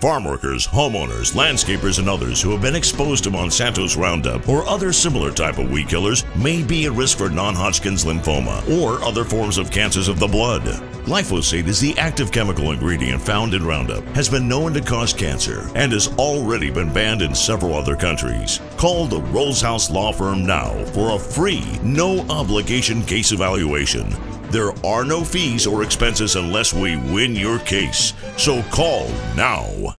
Farm workers, homeowners, landscapers, and others who have been exposed to Monsanto's Roundup or other similar type of weed killers may be at risk for non-Hodgkin's lymphoma or other forms of cancers of the blood. Glyphosate is the active chemical ingredient found in Roundup, has been known to cause cancer, and has already been banned in several other countries. Call the Rolls House Law Firm now for a free, no-obligation case evaluation. There are no fees or expenses unless we win your case. So call now.